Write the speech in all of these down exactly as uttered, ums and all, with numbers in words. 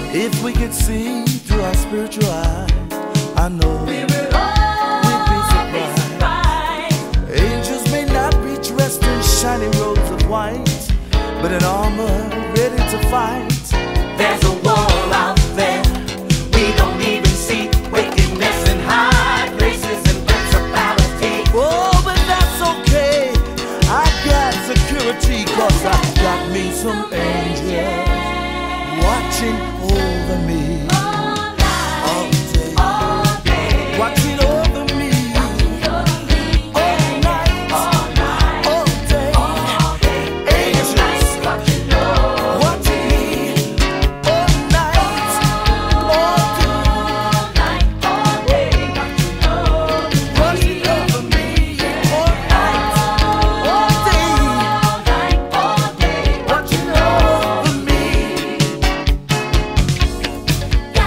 If we could see through our spiritual eyes, I know we would all we'd be surprised. Angels may not be dressed in shiny robes of white, but in armor ready to fight. There's a war out there we don't even see, wickedness in high places and principalities. Oh, but that's okay, I got security, cause I got me some angels watching over me All night, all day, all day, watching over me all night, all night, all day. all day. Angels Watching over watching me all night, all day, all night, all day. Watching over watching over me all night, all day, all night, all day. watching over me.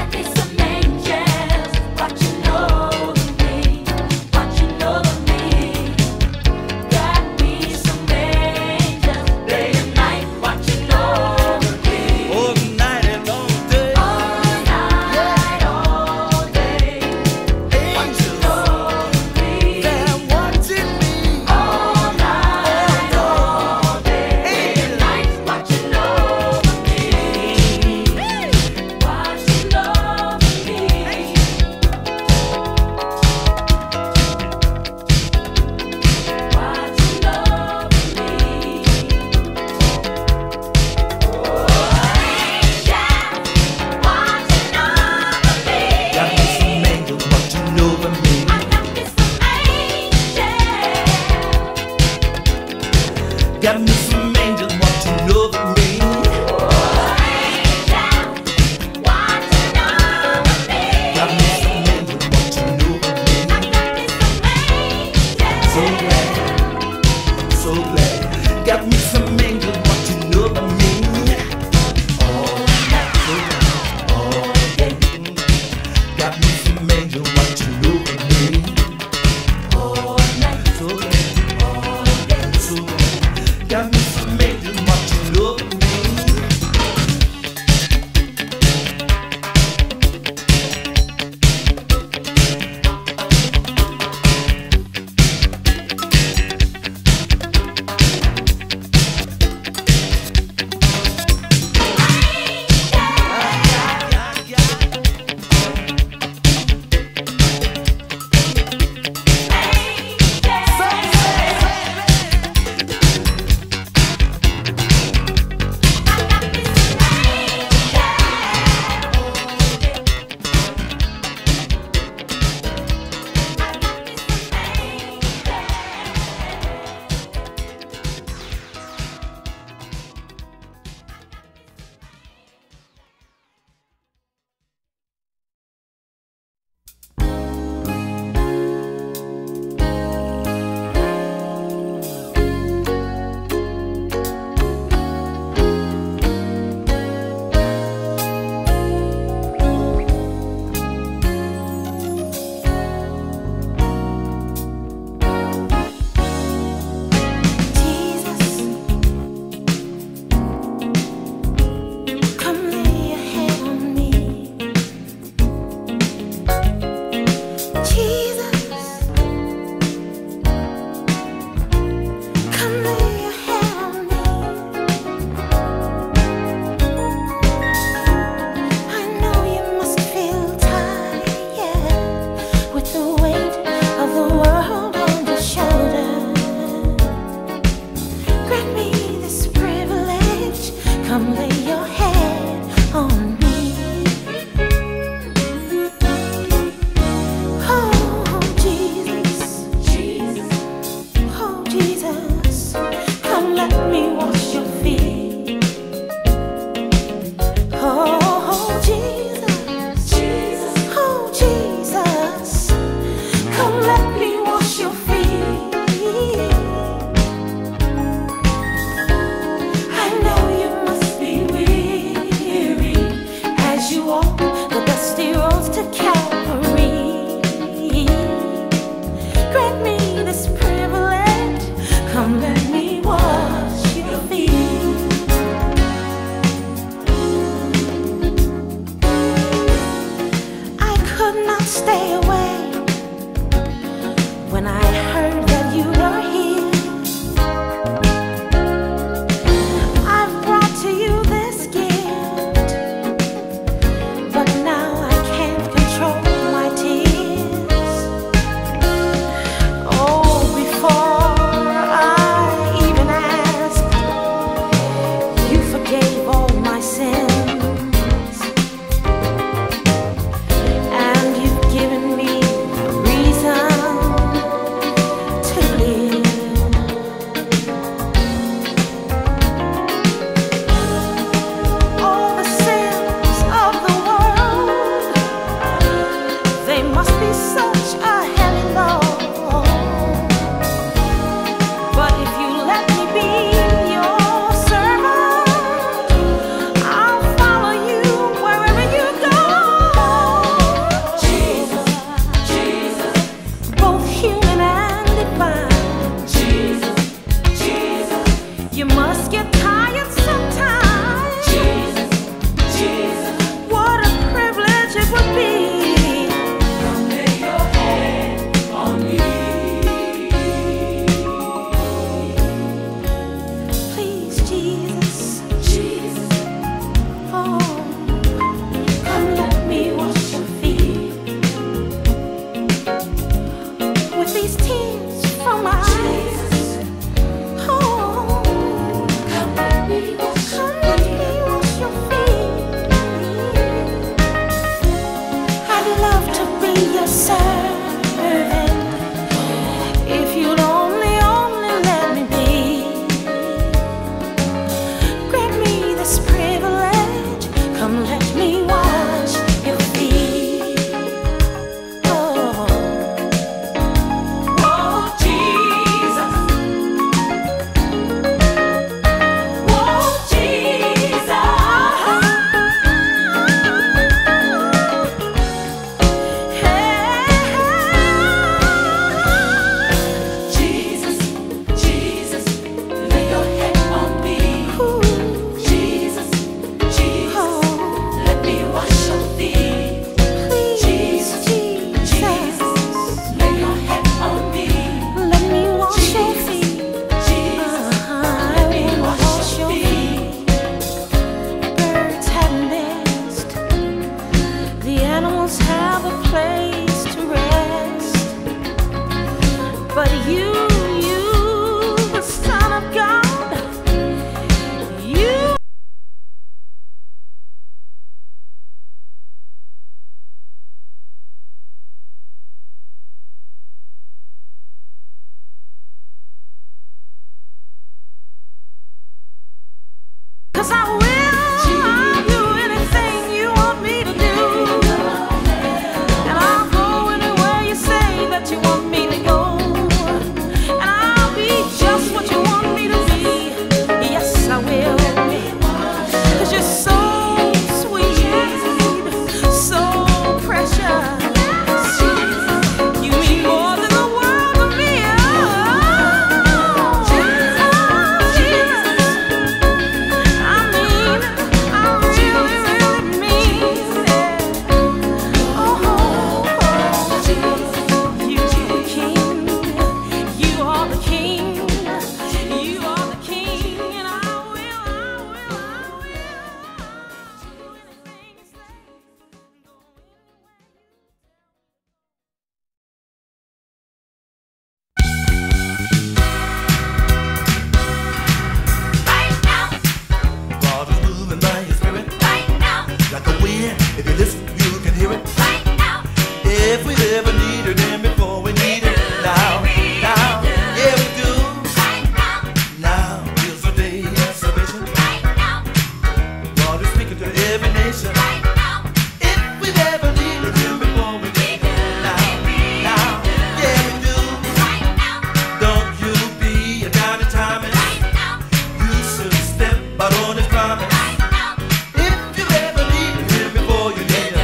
If you listen, you can hear it. Right now. If we ever needed him before, we need him now. Now, yeah, we do. Right now. Now is the day of salvation. Right now. God is speaking to every nation. Right now. If we ever needed him before, we need him now. Now, yeah, we do. Right now. Don't you be a down in time. Right now. You should step out on his promise. Right now. If you ever needed him before, you need him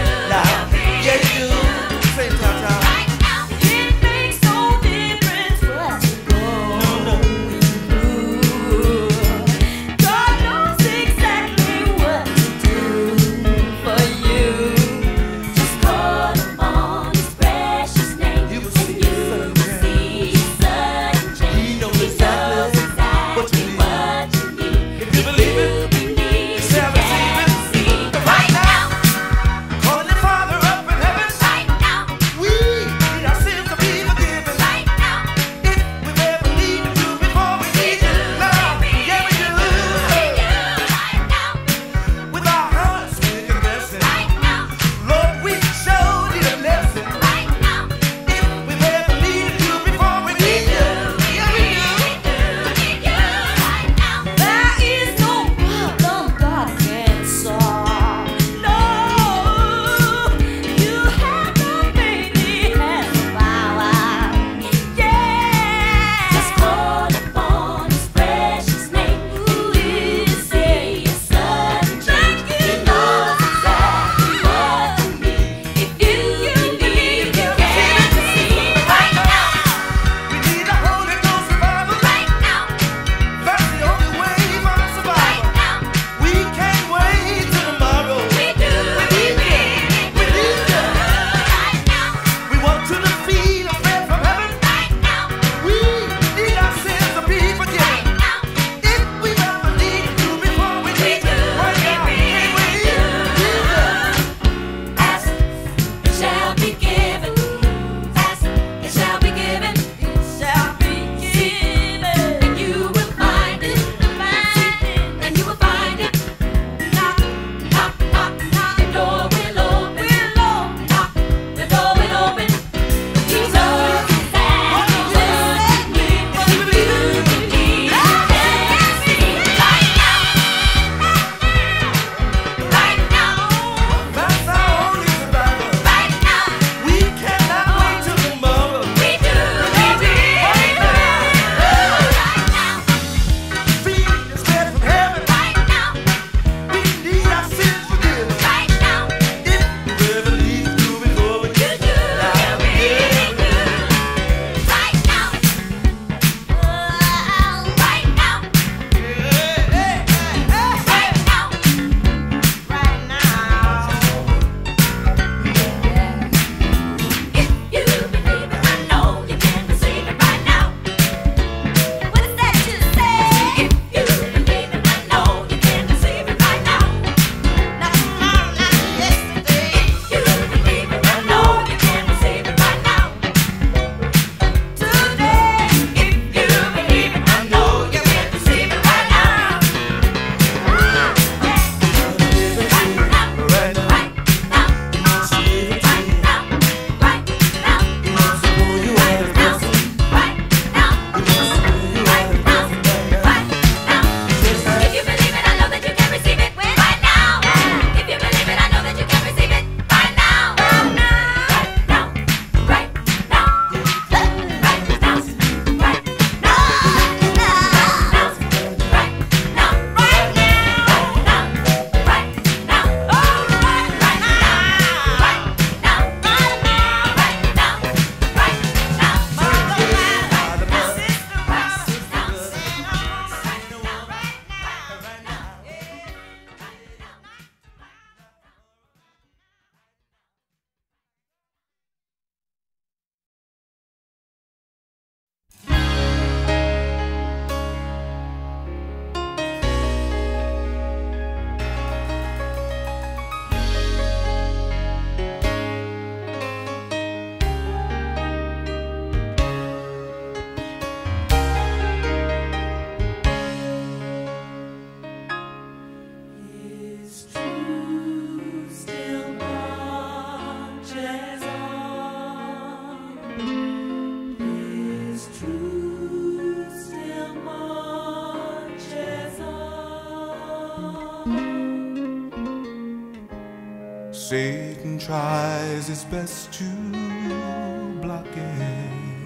Satan tries his best to block it,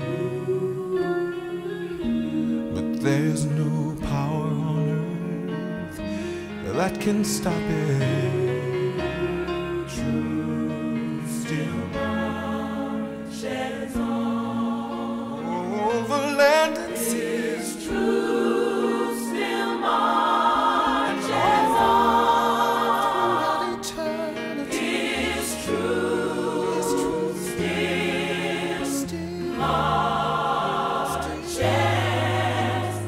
but there's no power on earth that can stop it. Truth still marches on over land and sea. Truth still marches on. His truth still marches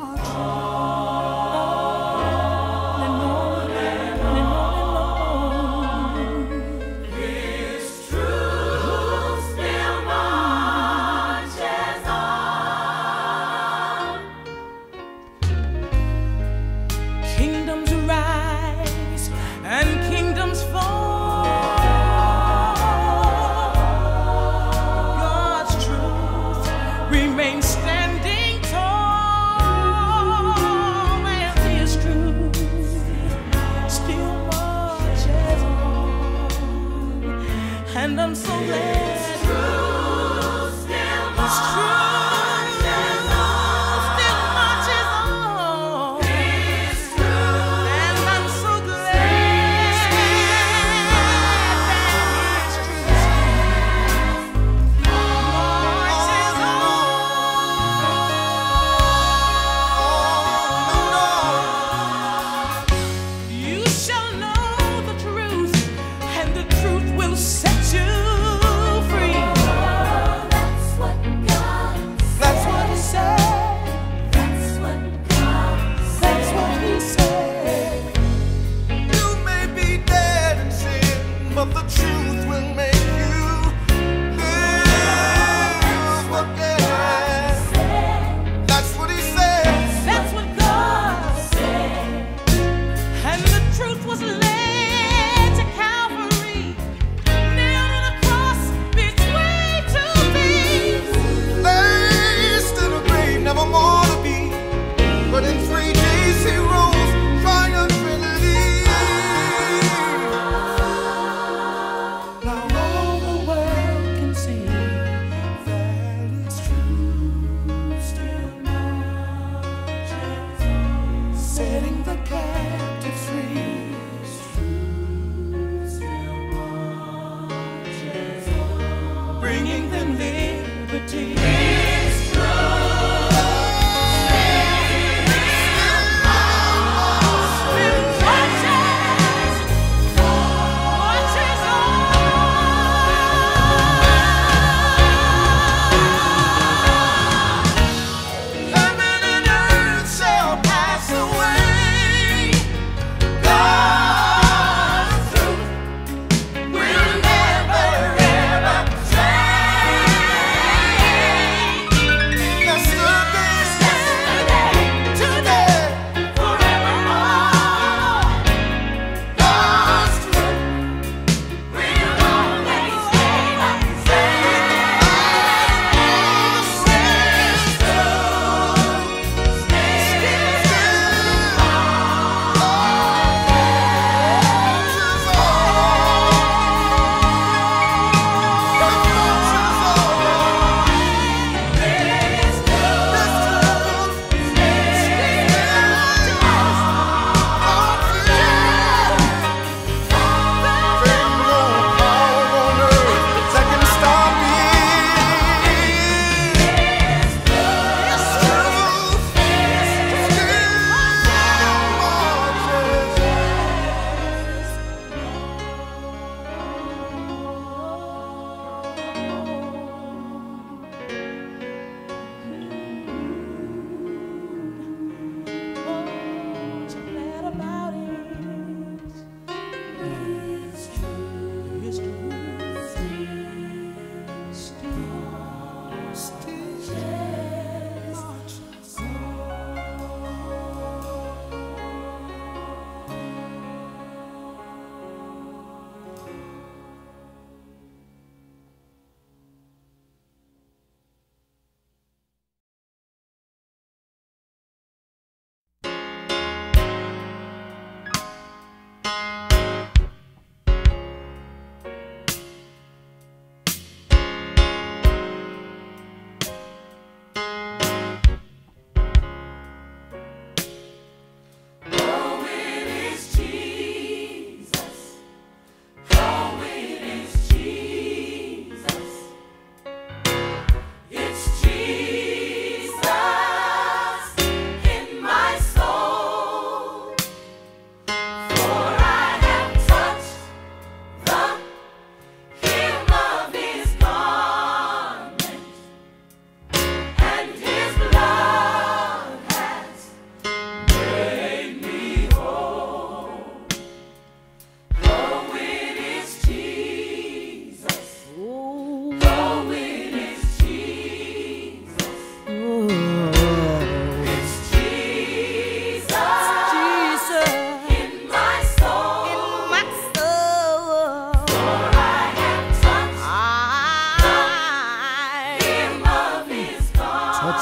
on and on and on. His truth still marches on. Kingdoms rise and kingdoms fall. God's truth remains standing tall, and His truth still marches on. And I'm so glad His truth still marches on. And I'm so glad that His truth marches on. You shall know the truth, and the truth will set you free.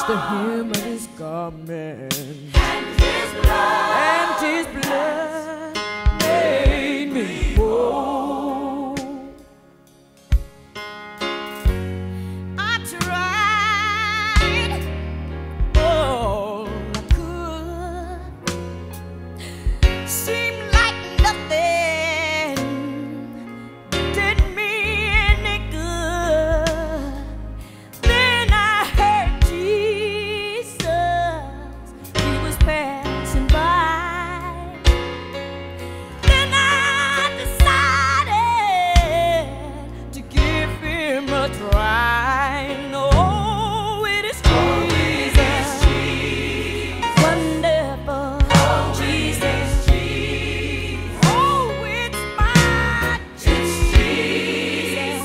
touched the hem of his garment, And his blood, and his blood made me whole. I tried all I could, seemed like nothing did me any good. Then I heard Jesus, he was passing by. Then I decided to give him a try. No, it is Jesus, wonderful Jesus. Oh, it's my Jesus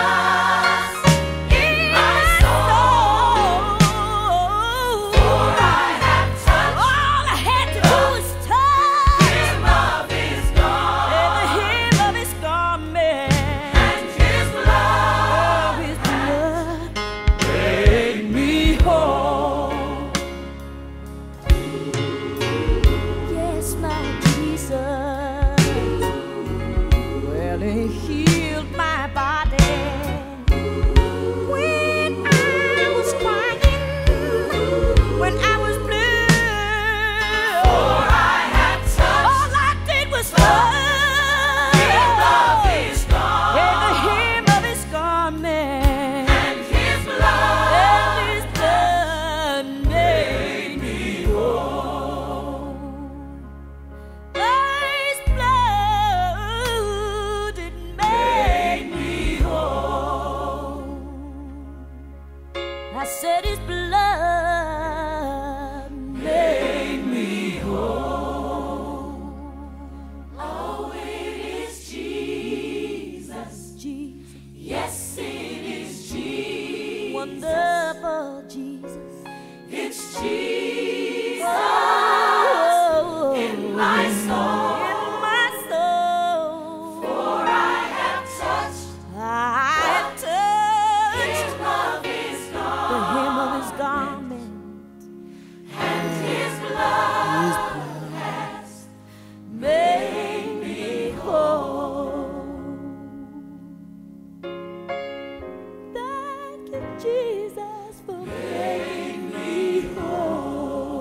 in my soul. for I have touched All I had to do was touch him of his garment, the hem of his garment. and his blood Oh, his blood made me whole. Yes, my Jesus. Well, he healed my body when I was crying, when I was blue. for I have touched All I did was touch him of his garment, the hem of his garment. and his blood And his blood made me whole. His blood it made me whole. I said his blood made me whole. Oh, it is Jesus. Jesus, Yes, it is Jesus. wonderful Jesus. It's Jesus Oh, in my soul. in my soul. For I have touched I have touched him of his the garment, hem of his garment. and his blood has Made me whole. Thank you, Jesus, for making me whole.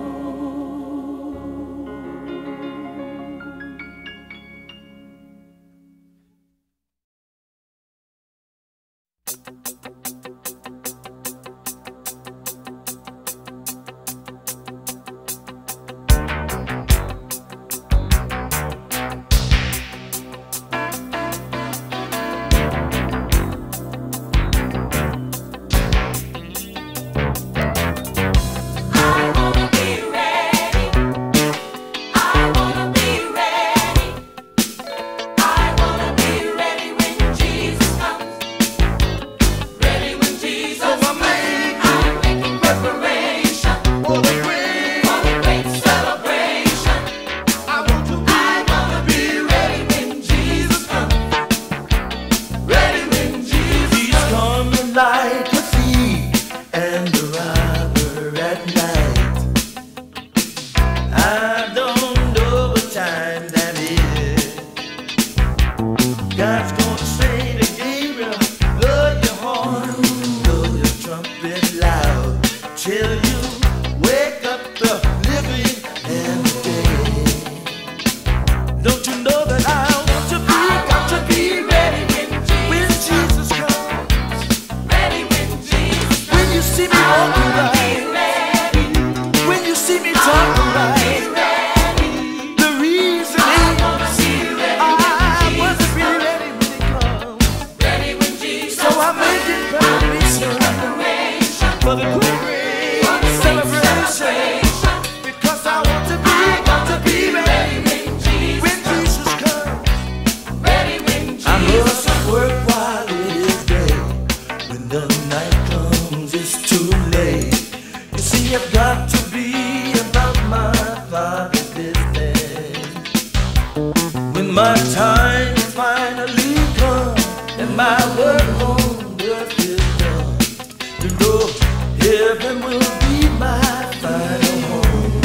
my time finally come and my work on earth is done, to know Heaven will be my final home.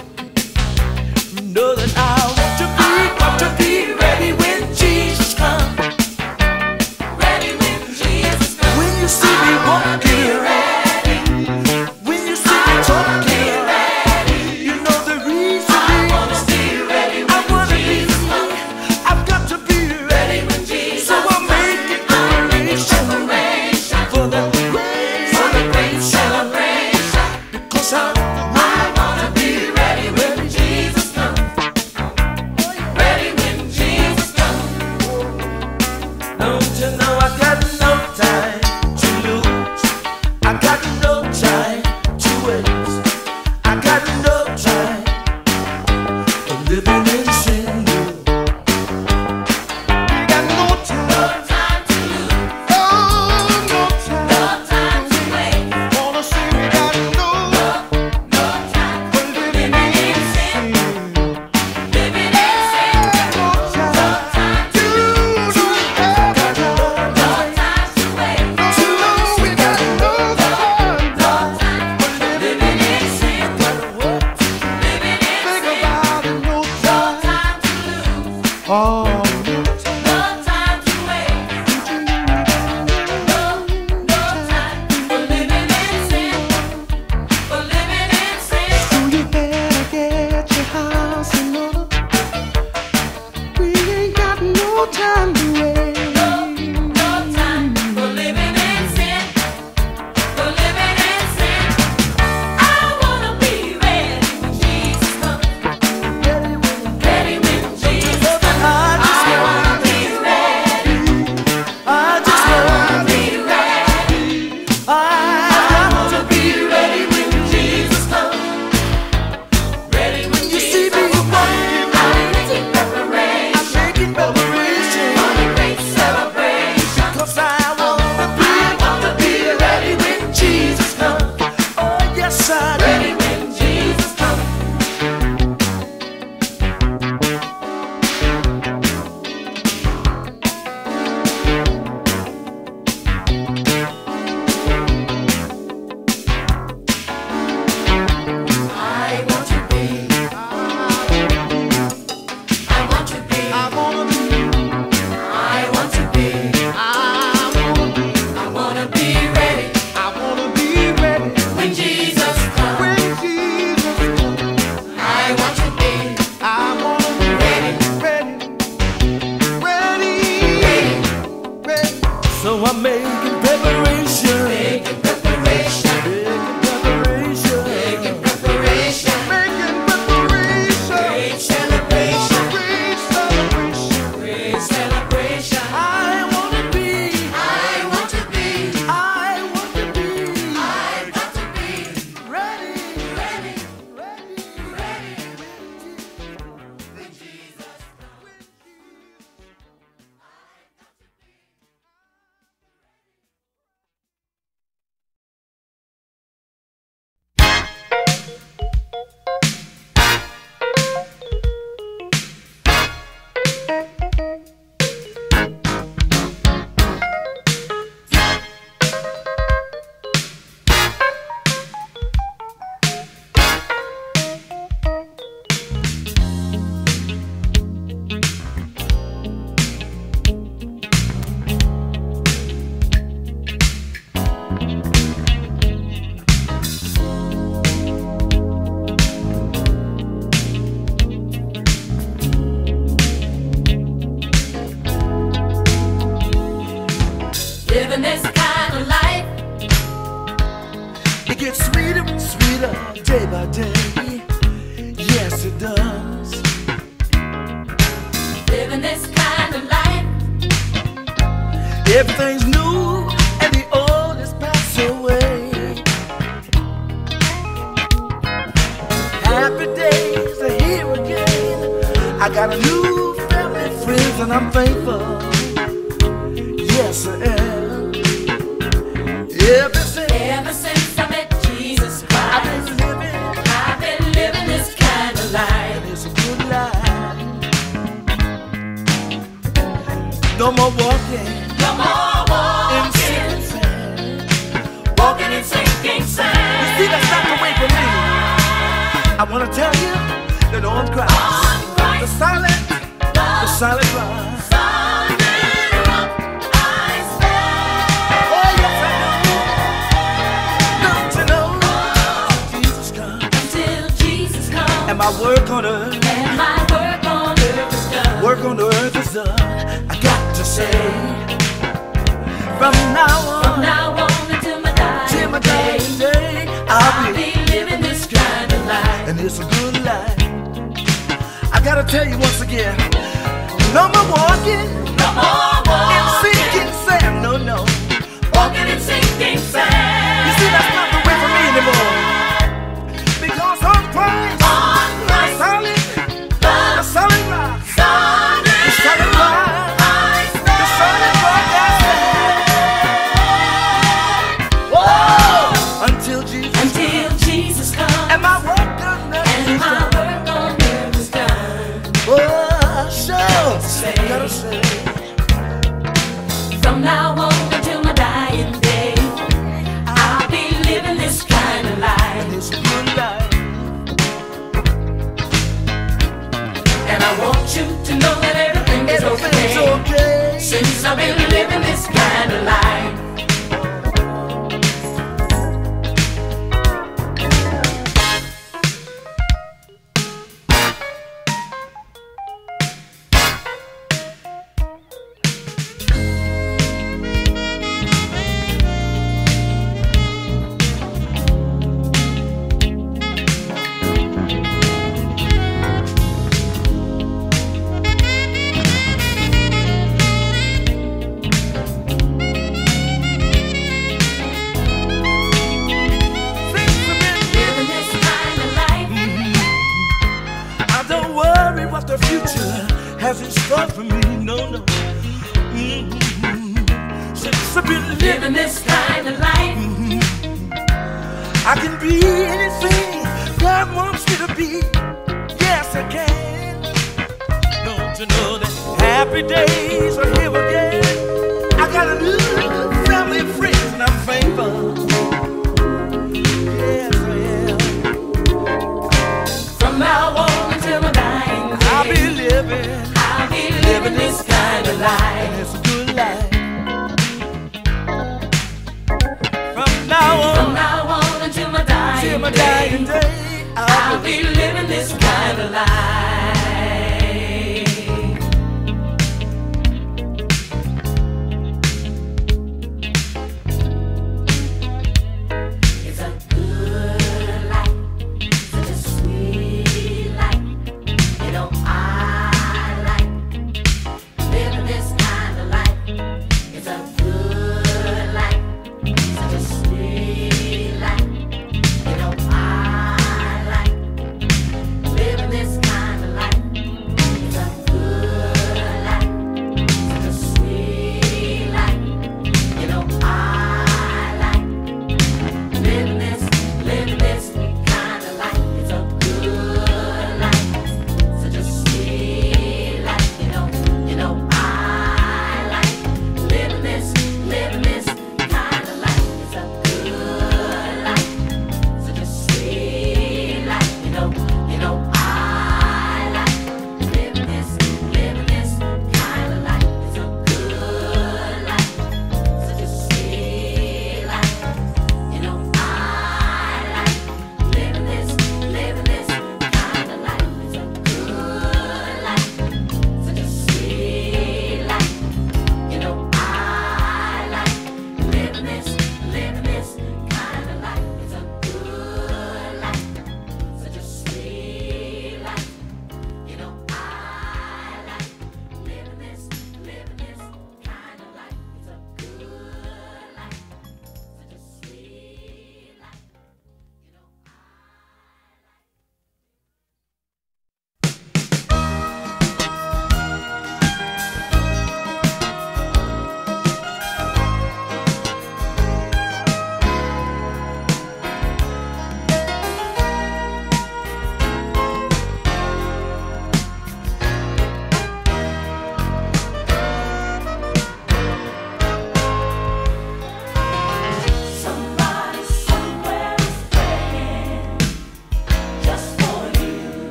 Know that I want to be, want to be ready when Jesus comes. Ready when Jesus comes. When you see me walking, Ready. when you see me talking, you know the reason. I wanna be ready I when wanna be, Jesus comes. I've got to be ready. Ready when Jesus So I'm comes. making I'm making preparation preparation for the great for the great celebration. because I I wanna be ready when Jesus comes. Ready when Jesus comes. don't you know I got no time to lose. I got no time to waste. I got no time for living in sin. We got no time, No time to lose. oh, no time. No time to waste. Wanna say we got no, No time for living living in in sin. sin. Living in sin. No time No time to to lose. No time to waste. To lose, we got no time. No time living in sin. Living in Think sin. about it, no No time. time to lose. Oh, No time to waste. No, no time for living in sin. For living in sin. so you better get your house in order. We ain't got no time to waste. No, no time for living in sin. For living in sin. I wanna be ready when Jesus comes. Ready when Jesus comes. I just I want, wanna be ready. I just I want, wanna be ready. I I wanna be ready when Jesus comes. Ready when you Jesus see me comes. walking, I'm making preparation I'm making preparation. for the great celebration. Cause I wanna be, I wanna be ready when Jesus comes. oh yes I do. Ready when Jesus comes. I want to be. I want to be. I wanna be, I want to be. I wanna be, I wanna be ready I wanna be ready when Jesus comes. when Jesus comes. I want to be. I wanna be ready, ready, ready, ready. So I'm making preparation, Making preparation. making preparation, Making preparation. making preparation, Great celebration. great celebration. Great celebration. I wanna be, I want to be. I want to be I got to be ready, ready. ready, Ready when Jesus comes. Living this kind of life. It gets sweeter and sweeter day by day. Yes, it does. Living this kind of life. Everything's new and the old is passed away. Happy days are here again. I got a new family, friends, and I'm thankful. Yes, I am. Ever since Ever since I met Jesus I've Christ, been living, I've been living this kind of life. it's a good life. No more walking No more in walking, sin, walking in sinking sand. to tell you that on Christ, On Christ, the silent, the silent rock. solid rock I stand. Oh yes I know. Don't you know? Jesus comes, Until Jesus comes, and my work on earth, and my work on earth is done. work on earth is done. I got to say, from now on, From now on until my till my dying dying day, day, I'll I'll be, be living this kind of life. and it's a good life. I gotta tell you once again, no more walking No more and walking, sinking sand, no, no. walking and sinking sand. You see, that's not the way for me anymore. Because on Christ, On the Christ, solid, the the solid rock, solid the solid rock, I the solid rock I stand. Whoa! Until Jesus until Jesus comes, and my work done, and my nothing. work on earth is done. Oh, sure, Say. gotta say, From now on until my dying day, I'll be living this kind of life. it's a good life. And I want you to know that everything is Everything's okay, okay. since I've been living this kind of life. Living this kind of life, I don't worry what the future has in store for me. No, no. Mm-hmm. Since I've been living, living this kind of life. I can be anything God wants me to be. Yes, I can. Don't you know that happy days are here again? I got a new family of friends, and I'm thankful. Yes, I am. From now on until my dying day, I'll be living. I'll be living this kind of life. It's a good life. From now From on now on until my dying till my day, dying day, I'll I'll be be living this kind of life. It's a good life, such a sweet life. You know I like living this kind of life. It's a good life, such a sweet life. You know I like living this kind of life.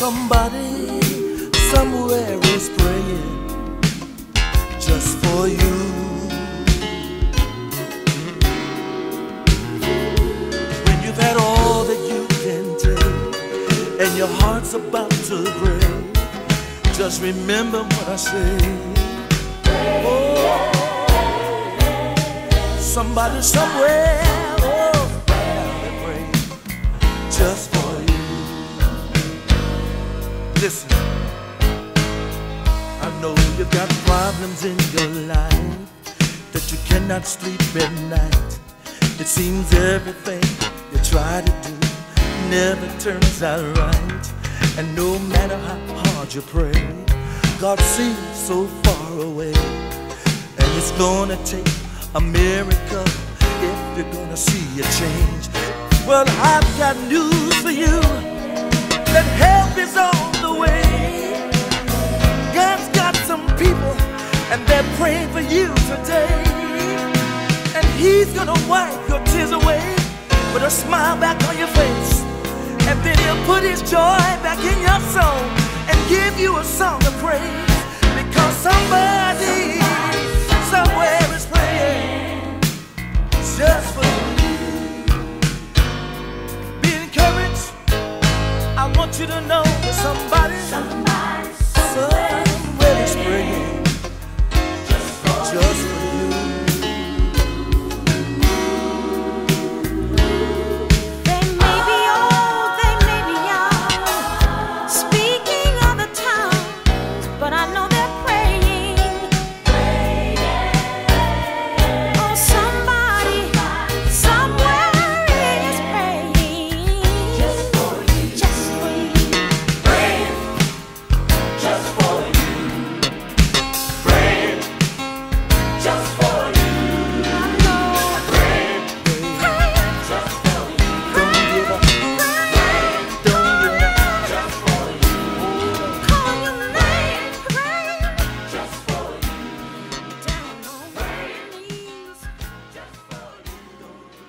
Somebody somewhere is praying just for you. When you've had all that you can take and your heart's about to break, just remember what I say. Oh, somebody somewhere, oh, they're praying just for you. Listen, I know you've got problems in your life that you cannot sleep at night. It seems everything you try to do never turns out right. And no matter how hard you pray, God seems so far away. And it's gonna take a miracle if you're gonna see a change. Well, I've got news for you, that help is on the way. God's got some people and they're praying for you today. And He's gonna wipe your tears away, put a smile back on your face, and then He'll put His joy back in your soul and give you a song of praise. Because somebody somewhere is praying just for you. Be encouraged. I want you to know that somebody, somebody somewhere is praying just for you. They may be old, they may be young, speaking of the tongue, but I know they're praying. Oh, somebody somewhere is praying just for you, just for you. Praying just for you. Praying just for you. I know. Praying, praying just for you. Don't give up. Praying, Don't give up. just for you. Call your name, praying just for you. Down on your knees just for you.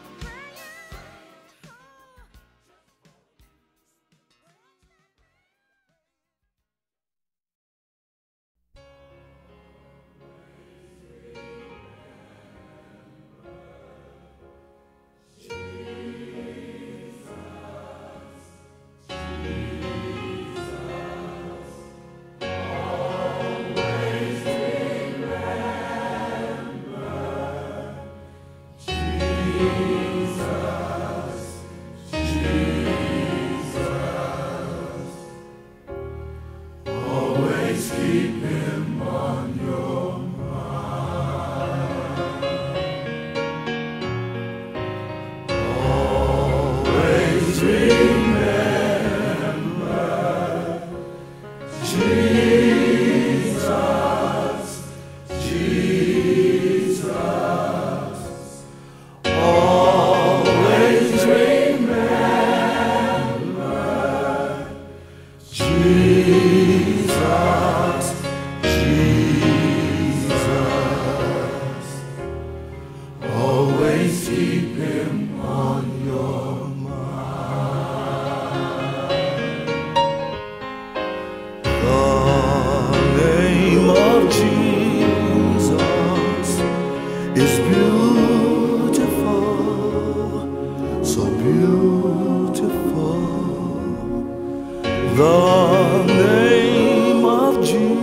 The name of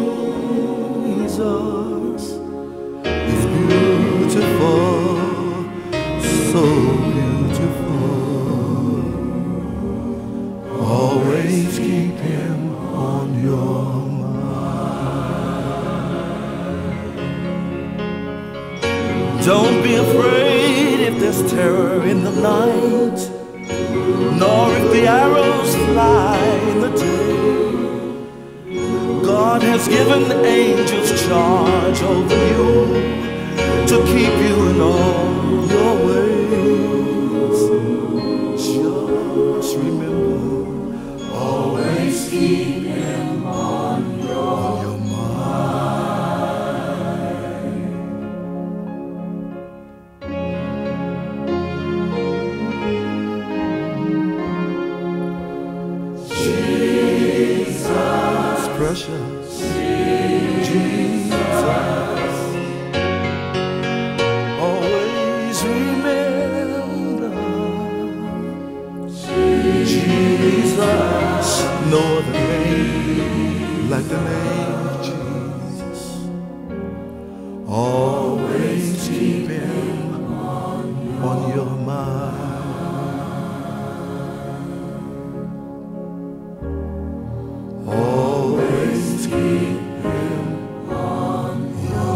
Jesus is beautiful, so beautiful. Always keep Him on your mind. Don't be afraid if there's terror in the night, nor if the arrows fly in the day. God has given angels charge over you to keep you in all your ways. Just remember, always keep Him on your mind. Jesus. precious Jesus. Always remember Jesus. No other name like the name of Jesus. Always keep him on your mind. Always keep him on your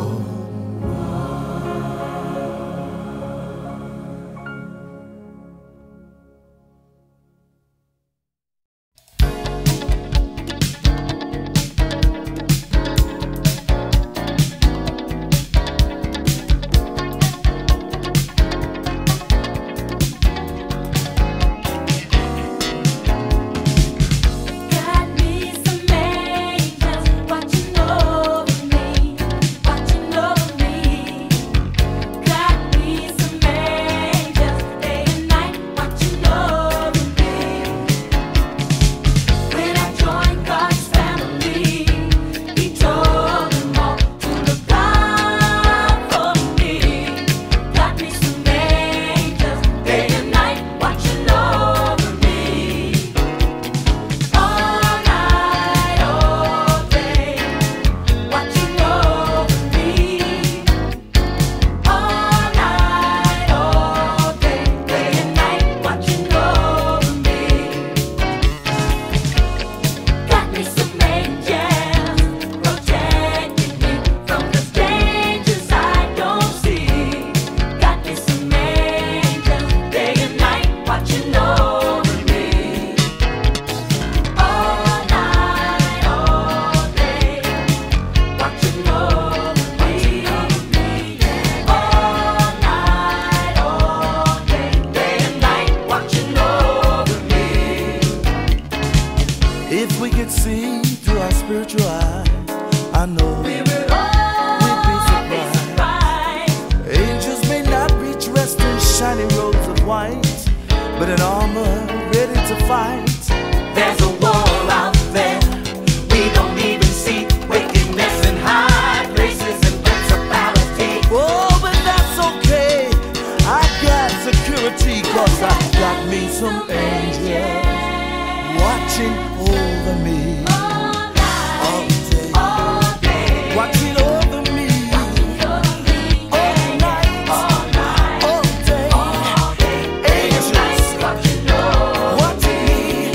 Got me some angels watching over me, watching over me. Got me some angels day and night watching over me. When I joined God's family, He told them all to look out for me. Got me some angels day and night watching over me. All night, all day, watching over me. All night, all day, day and night, watching over me. Got me some angels protecting me from the dangers I don't see. Got me some angels day and night, watching over me. All night, all day, watching over me. All night, all day, day and night, watching over me. If we could see through our spiritual eyes, I know We will all be surprised. angels may not be dressed in shiny robes of white, but in armor ready to fight. There's a war out there we don't even see. Wickedness in high places and principalities. Oh, but that's okay. I got security, cause I got me some angels watching over me. All night, All day, all day, watching over me. over me. All night, All night, all day, all day, day and night, watching over watching me.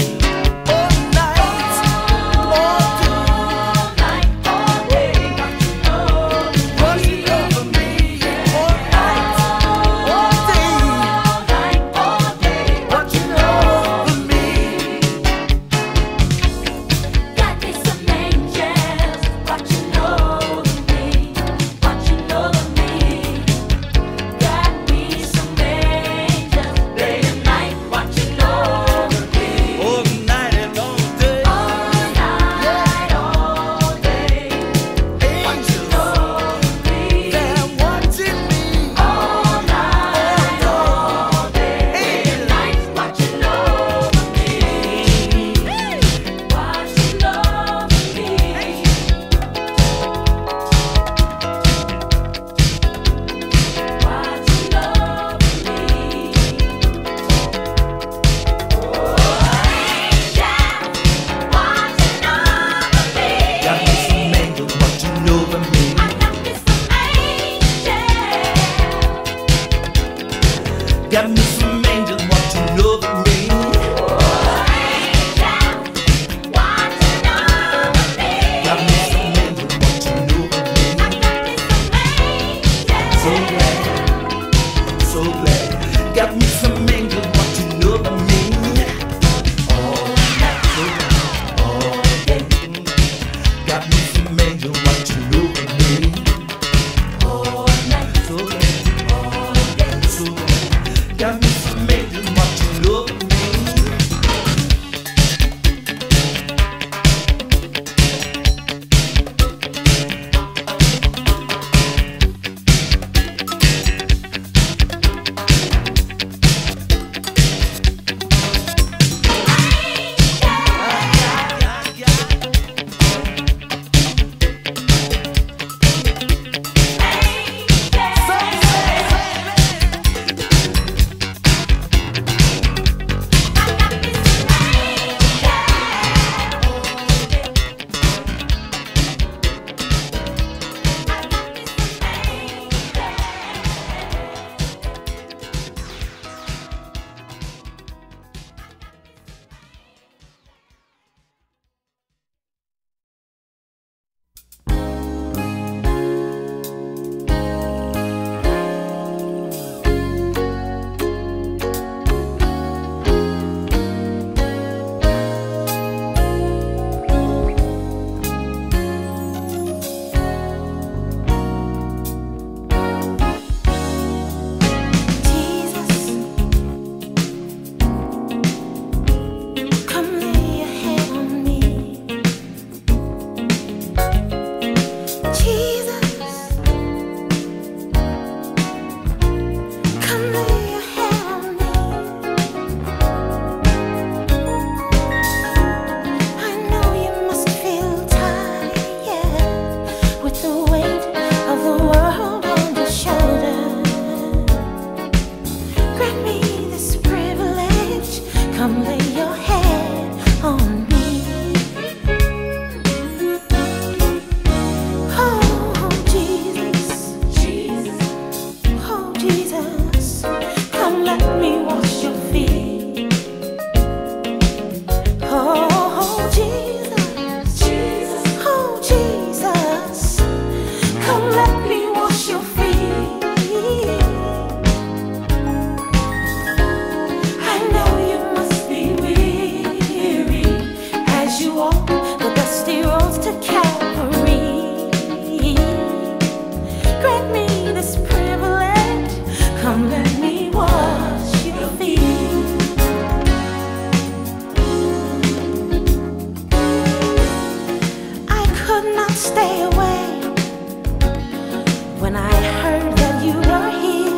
stay away when I heard that you were here.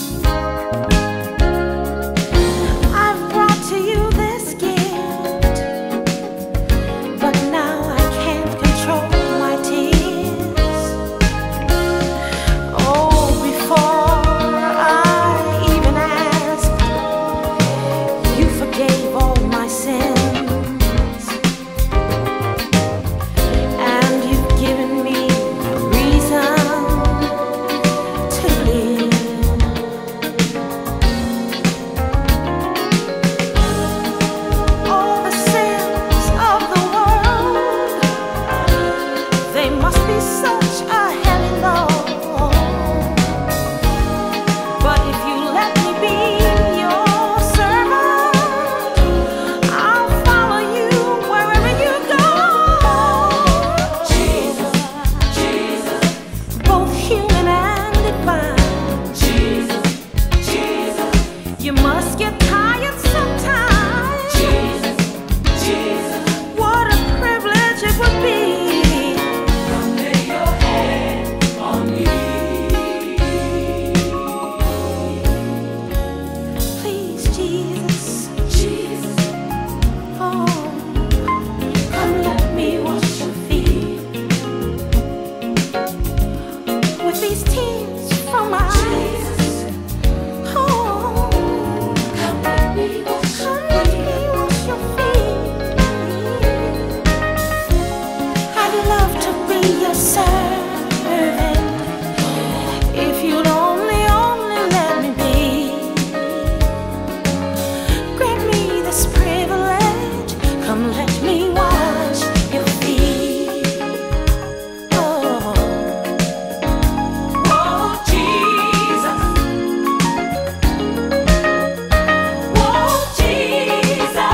I've brought to you this gift, but now I can't control my tears. Oh, before I even asked, you forgave all my sins. You must get tired sometimes. Jesus, Jesus, what a privilege it would be. Come lay your hand on me. Please, Jesus, Jesus, oh, come let me wash your feet. With these tears from my eyes. Your servant, if you'd only, only let me be. Grant me this privilege. Come, let me wash your feet. Oh, oh, Jesus. Oh, Jesus.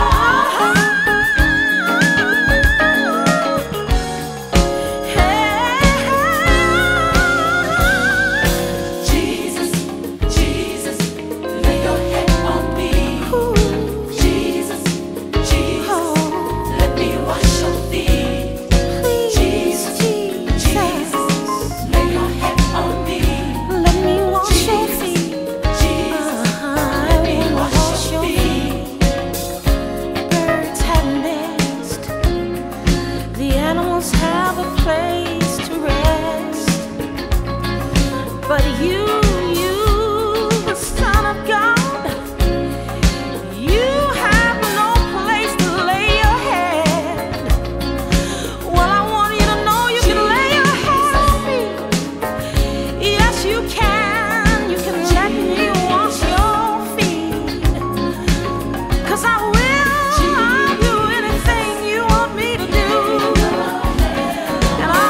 Have a place to rest, but you, you, the Son of God, you have no place to lay your head. Well, I want you to know you can lay your head on me. Yes, you can. You can let me wash your feet, 'cause I will. I'll do anything you want me to do. And I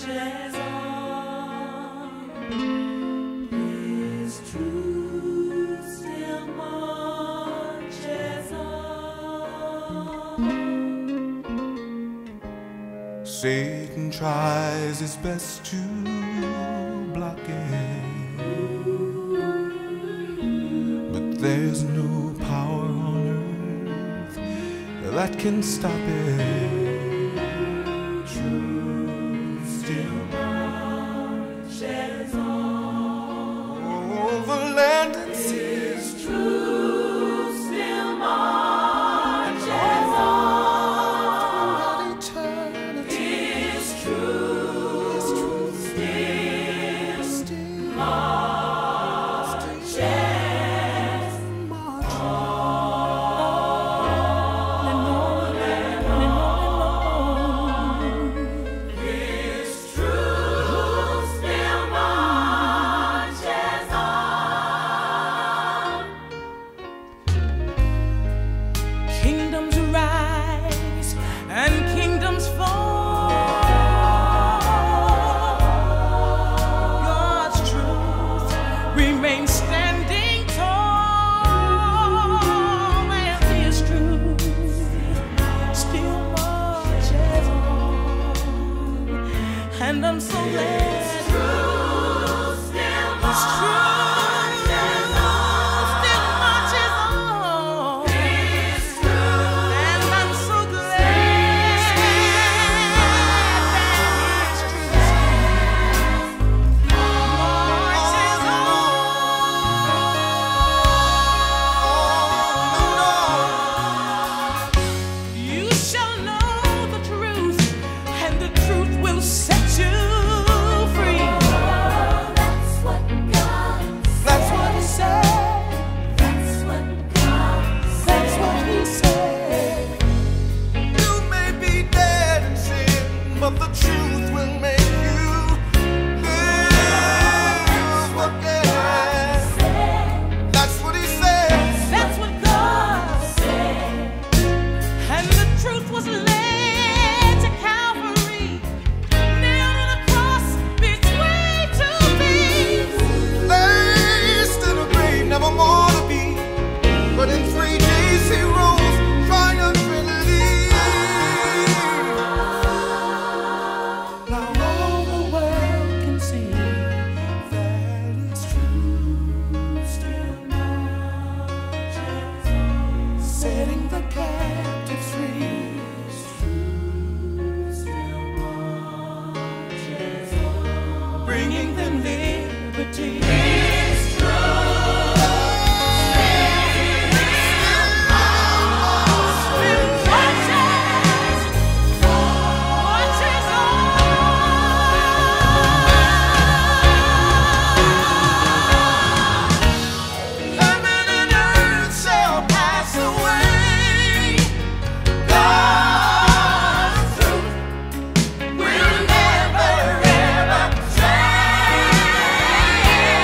marches on. His truth still marches on. Satan tries his best to block it, but there's no power on earth that can stop it. Truth still Marches on. over land and sea. His truth still marches on. Eternity. His truth still marches His truth still marches on. Kingdoms rise and kingdoms fall. God's truth remains standing tall, and His truth still marches on. And I'm so glad His truth still His truth still marches on. His truth And I'm so glad that His truth marches on. You shall know the truth, and the truth will set you free. That's what God That's what he said. That's what God That's what He said. You may be dead in sin, but the truth will make you live again. said. That's what he said. That's what God said. And the truth was led to Calvary, nailed on a cross between two thieves. Placed in a grave, never more to be. But in three days he rose triumphantly. Now all the world can see that it's true. Still marches on, setting the captives free. Still marches on, bringing them liberty. His truth Still marches, marches on. Heaven and earth shall pass away. God's truth will never ever change.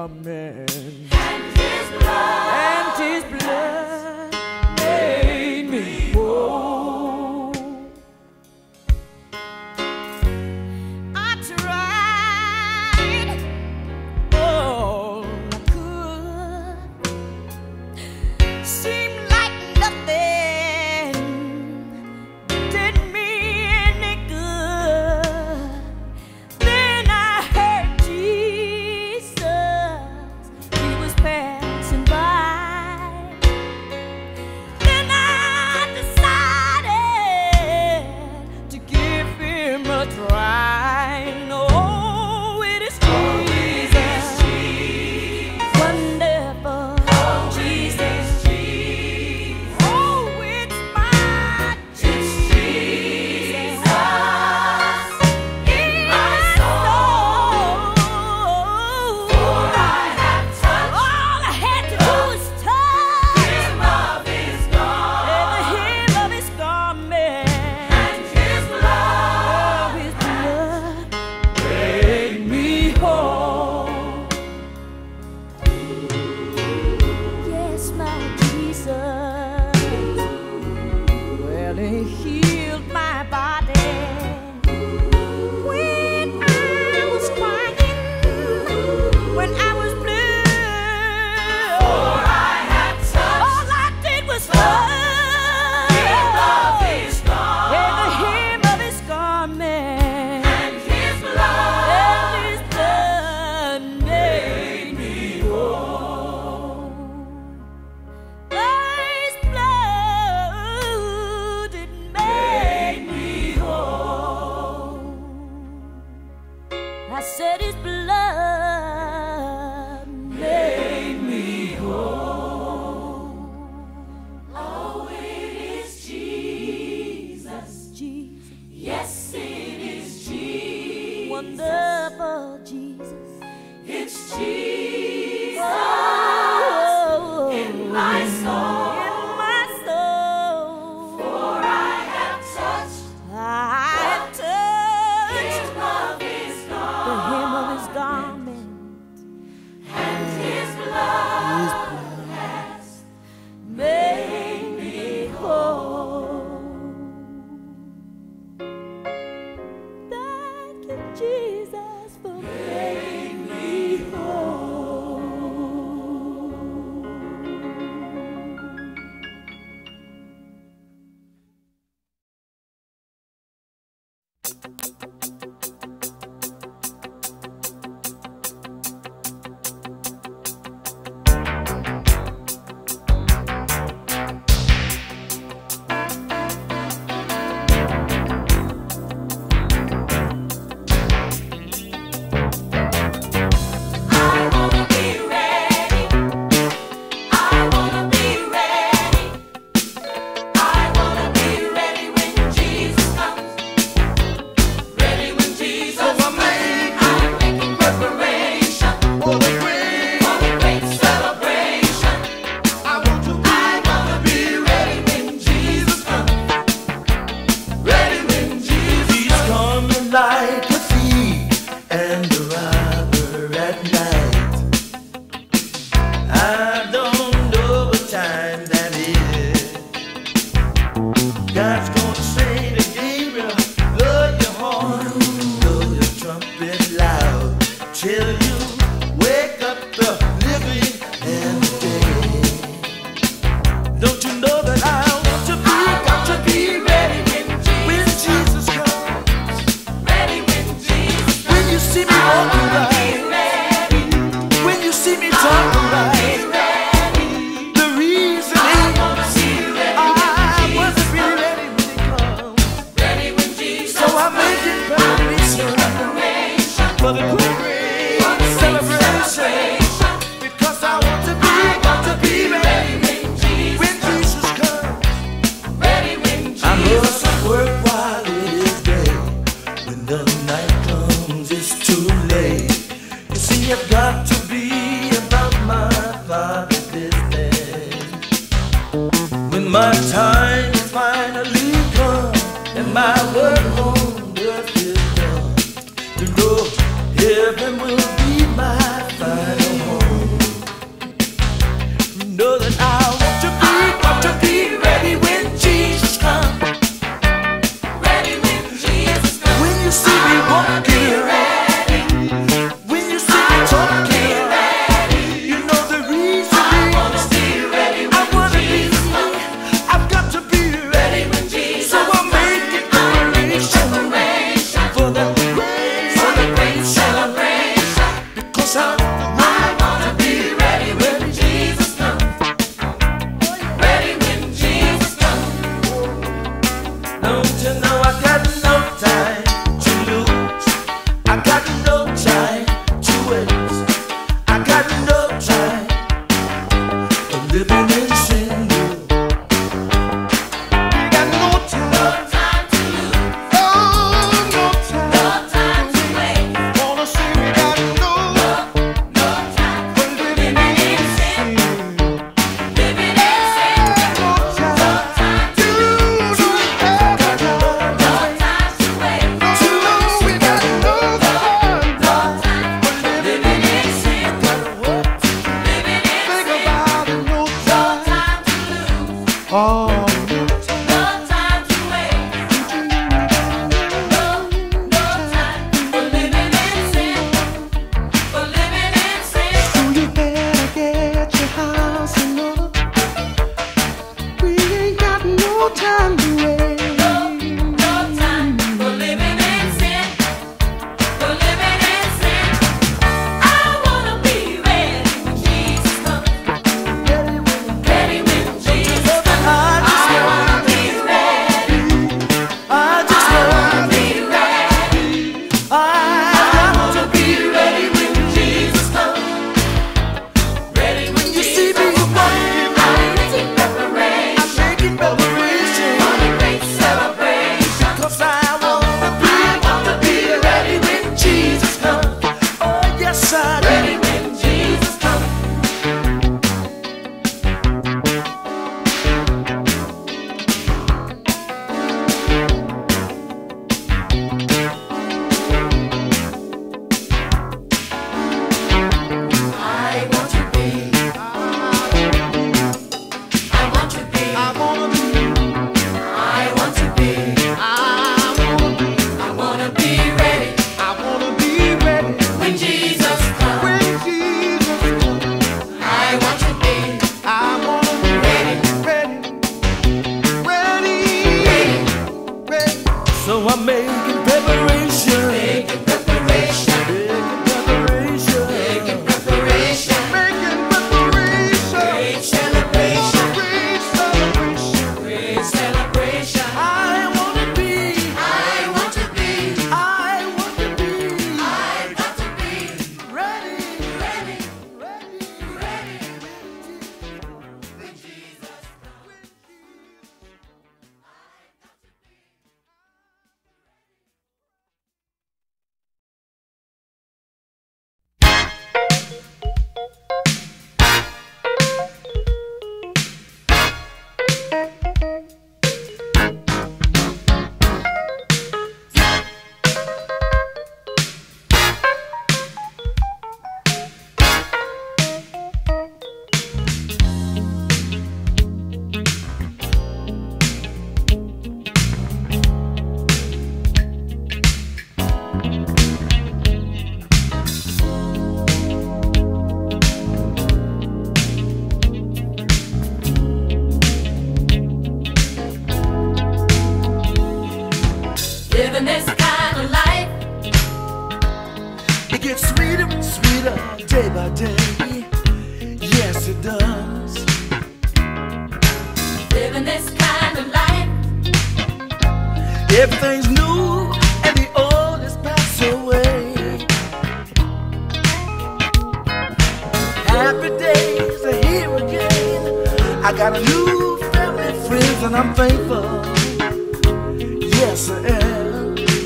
garment, And His blood and His blood made me whole. I tried all I could. Seemed like nothing did me any good. Then I heard Jesus, He was passing by. Then I decided to give Him a try. No, it is Jesus, wonderful Jesus. Oh, it's my Jesus in my soul. For I have touched All I had to do was touch the hem of His the garment, hem of His garment. and His blood Oh, His blood Made me whole. yes, my Jesus. Well, He healed my body when I was crying, when I was blue. For I have touched All I did was touch the hem of His yeah, the garment, hem of His garment. and His blood And His blood made me whole. His blood it made me whole. I said His blood made me whole. Oh, it is Jesus. Jesus, Yes, it is Jesus. wonderful Jesus. It's Jesus Oh, in my soul. in my soul. For I have touched I have touched the hem of His the garment, hem of His garment. and His blood has Made me whole. Thank you, Jesus, for making me whole. I wanna be ready. I wanna be ready. I wanna be ready when Jesus comes. Ready when Jesus comes. I'm making preparation For the rain, for the great celebration. I want to I wanna be ready when Jesus comes. Ready when Jesus He's coming like a thief and a robber at night. I don't know what time that is. God's gonna say to Gabriel, blow your horn, blow your trumpet loud, till you wake up the living and the dead. Don't you know that I want to be, got to be ready when Jesus comes? ready when Jesus When you see me walking be right, ready. when you see me talking right, Be ready. the reason I is wanna be ready I when want to Jesus be comes. ready when He comes. Ready when Jesus So I'm making preparation preparation for the great for the great celebration, celebration. because I want to be, got to be ready when Jesus when Jesus comes. ready when I Jesus must work while it is day. When the night comes, it's too late. You see, I've got to be about my Father's business. When my time is finally come and my work on earth is done, to know heaven will be my final home. making preparation. Making preparation. Making preparation. Making preparation. Making preparation. Great celebration. Great celebration. Great celebration. I want to be. I want to be. I want to be. I got to be Ready. ready, Ready. ready when Jesus comes. Living this kind of life, It gets sweeter and sweeter day by day. Yes, it does. living this kind of life, Everything's new and the old is passed away. Happy days are here again. I got a new family, friends, and I'm thankful. Yes, I am.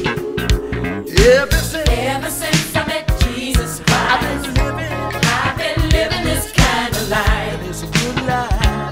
Ever since ever since I met Jesus I've Christ, been living, I've been living this kind of life. it's a good life.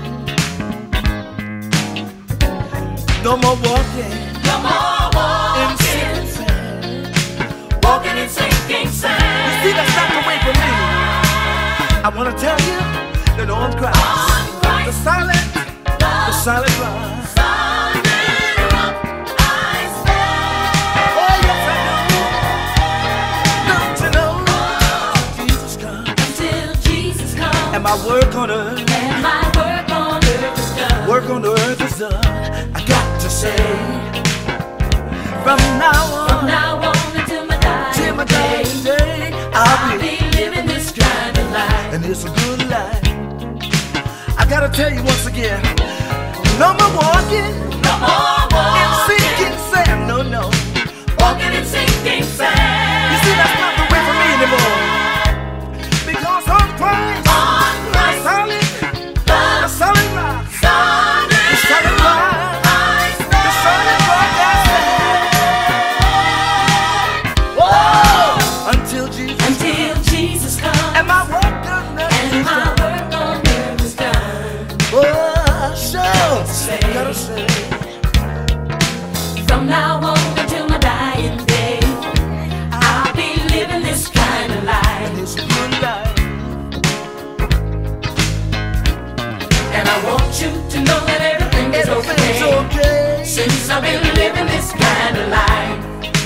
No more walking No more in walking, sinking sand. walking in sinking sand. See, that's not the way for me. I want to tell you that on Christ, On Christ, the silent, the the silent rock. solid rock I stand. Oh, yes, I know. Don't you know? Jesus comes, Until Jesus comes and my work on earth, and my work on earth is done. work on the earth is done. I got to say, from now From on, now on until my till my dying dying day, day, I'll I'll be be, living this kind of life. and it's a good life. I gotta tell you once again, no more walking No more in walking, sinking sand. No, no. walking in sinking sand. You see, that's not the way for me anymore. Because on Christ, On the Christ, solid, the the solid rock, solid the solid rock, I the solid rock I stand. Whoa! Until Jesus until Jesus comes and my work done, and my work on earth is done. oh, sure, Say. gotta say, From now on until my dying day, I'll be living this kind of life. it's a good life. And I want you to know that everything is Everything's okay. okay. Since I've been living this kind of life.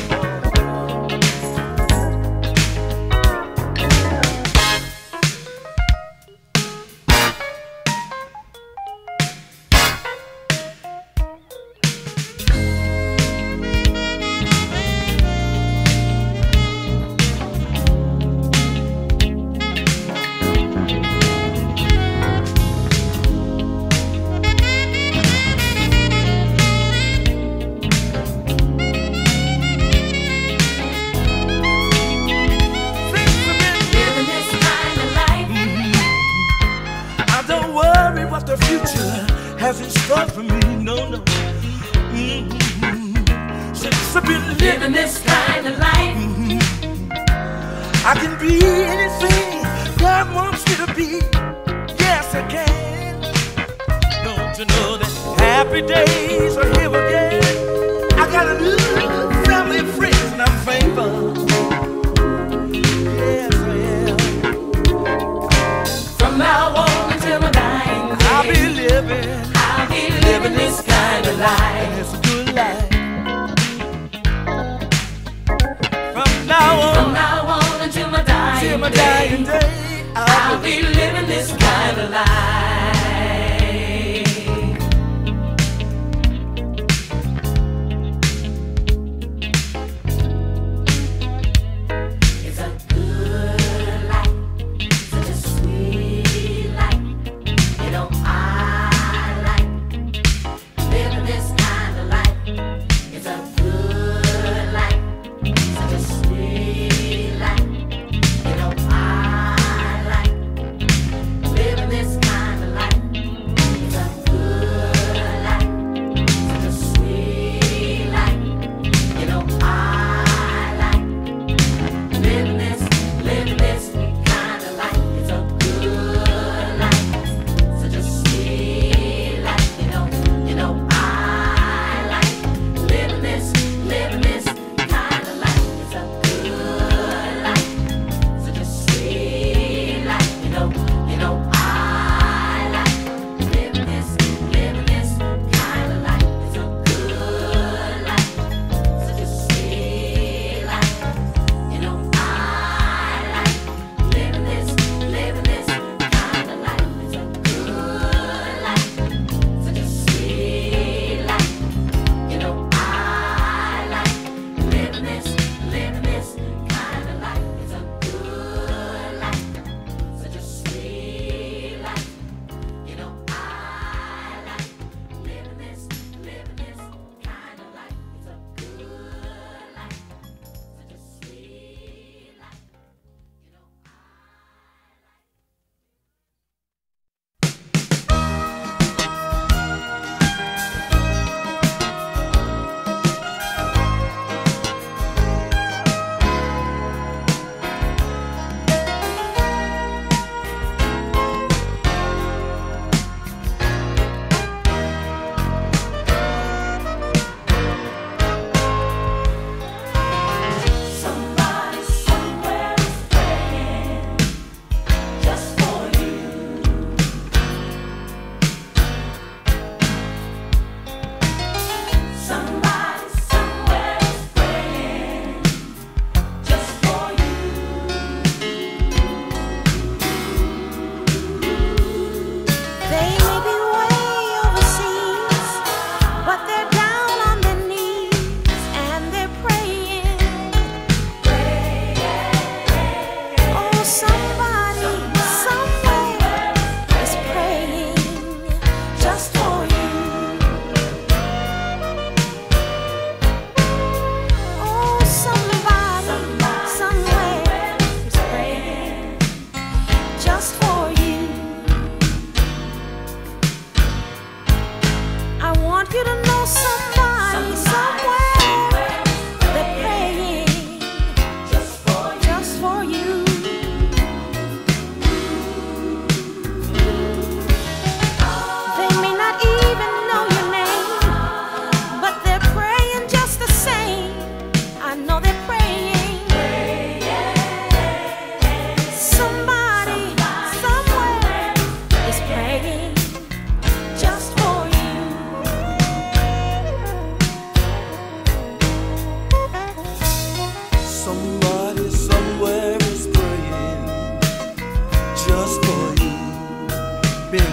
Living this kind of life. I don't worry what the future has in store for me. No, no. Mm-hmm. Since I've been living, Living this kind of life. I can be anything God wants me to be. Yes, I can. Don't you know that happy days are here again? I got a new family of friends, and I'm thankful. Yes, I am. From now on until my dying day, I'll be living. I'll be living this kind of life. It's a good life. From now on, From now on until my dying till my day, dying day, I'll I'll be living this kind of life.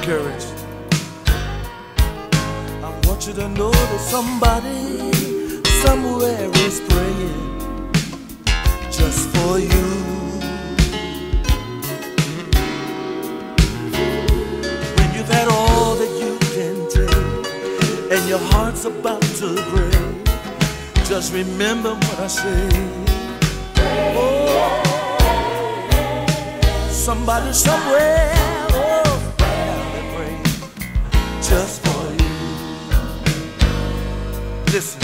encouraged. I want you to know that somebody somewhere is praying just for you. When you've had all that you can take and your heart's about to break, just remember what I say. Oh, somebody somewhere, oh, they're praying just for you. Listen,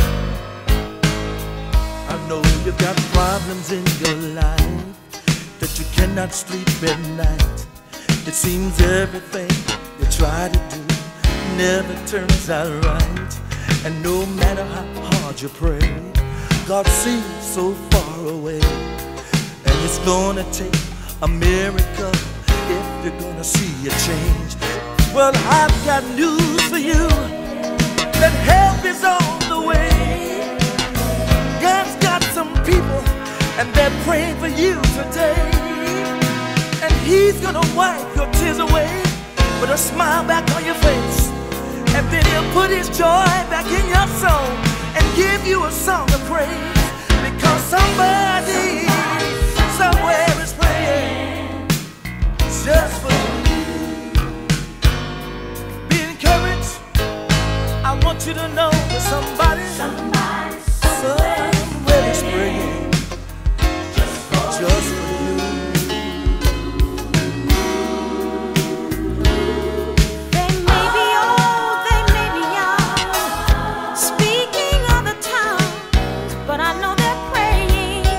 I know you've got problems in your life that you cannot sleep at night. It seems everything you try to do never turns out right. And no matter how hard you pray, God seems so far away. And it's gonna take a miracle if you're gonna see a change. Well, I've got news for you, that help is on the way. God's got some people and they're praying for you today. And He's gonna wipe your tears away, put a smile back on your face, and then He'll put His joy back in your soul and give you a song of praise. Because somebody somewhere is praying just for you. Be encouraged. I want you to know that somebody, somebody somewhere is praying just for just you. They may be old, they may be young, speaking of the town, but I know they're praying.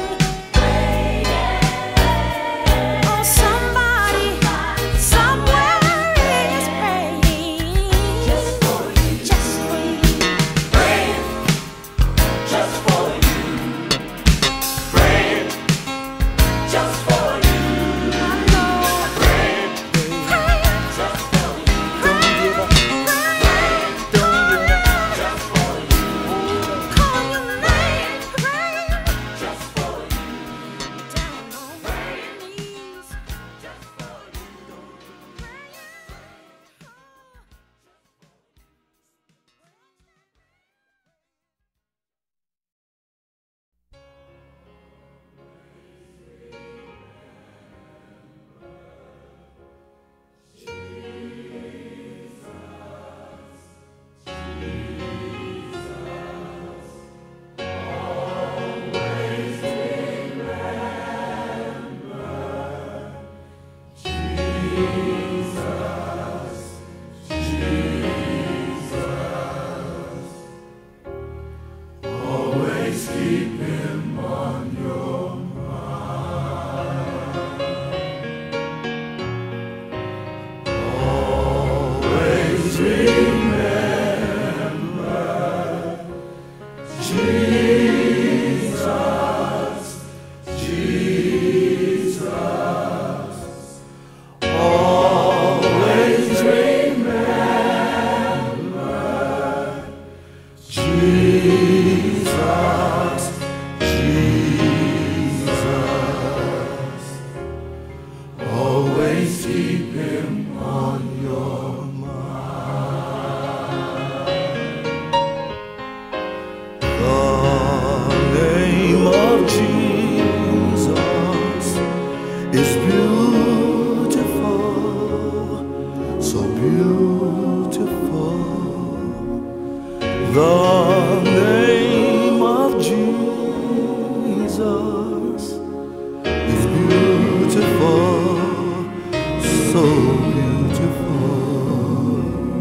Oh, somebody somewhere is praying just for you, just for you. Praying just for you. Praying just for you. I know. Praying just for you. Don't give up, don't give up. Just for you. Call your name, pray Just for you. down on your knees. Just for you. The name of Jesus is beautiful, so beautiful.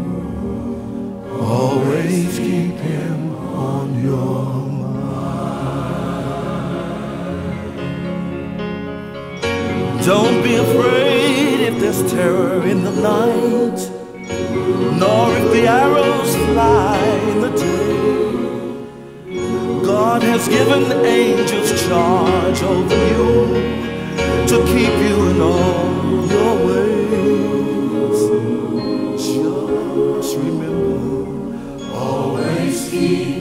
Always keep Him on your mind. Don't be afraid if there's terror in the night, nor if the arrows fly in the day. God has given angels charge over you to keep you in all your ways. Just remember, always keep